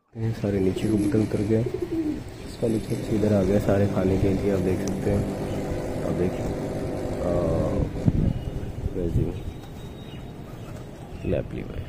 ये सारे नीचे कबूतर उतर गए। इस वाली छत से इधर आ गए सारे खाने के लिए। आप देख सकते हैं। आप देखिए लैपली भाई।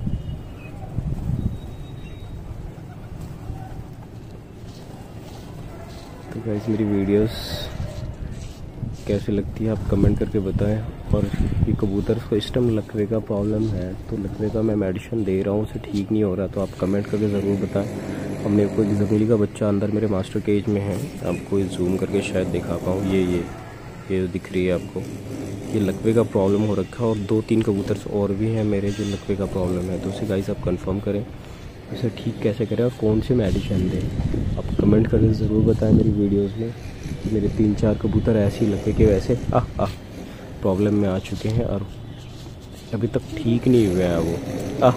तो गाइस मेरी वीडियोस कैसे लगती है आप कमेंट करके बताएं। और ये कबूतर को इस टाइम लकवे का प्रॉब्लम है, तो लकवे का मैं मेडिसिन दे रहा हूँ, उसे ठीक नहीं हो रहा, तो आप कमेंट करके ज़रूर बताएं। हमने कोई जंगली का बच्चा अंदर मेरे मास्टर केज में है, आपको जूम करके शायद दिखा पाऊँ। ये दिख रही है आपको, ये लकवे का प्रॉब्लम हो रखा है। और 2-3 कबूतर और भी हैं मेरे जो लकवे का प्रॉब्लम है, तो उसे गाइस आप कंफर्म करें इसे ठीक कैसे करें और कौन से मेडिसिन दें। आप कमेंट करके ज़रूर बताएं मेरी वीडियोस में। मेरे 3-4 कबूतर ऐसे ही लगे कि वैसे प्रॉब्लम में आ चुके हैं और अभी तक ठीक नहीं हुआ है वो।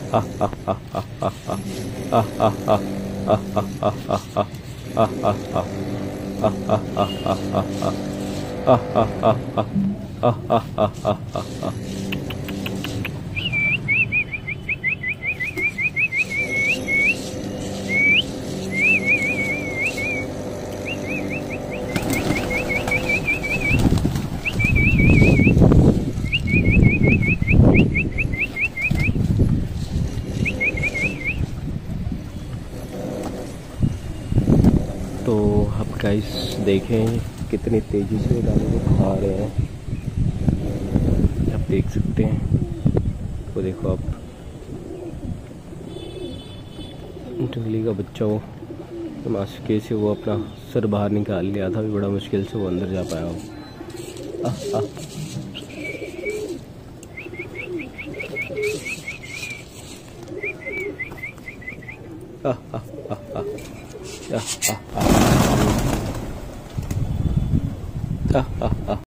तो आप गाइस देखें कितनी तेज़ी से दाने को खा रहे हैं, आप देख सकते हैं। वो देखो आप, जंगली का बच्चा वो मास्के से वो अपना सर बाहर निकाल लिया था, भी बड़ा मुश्किल से वो अंदर जा पाया वो।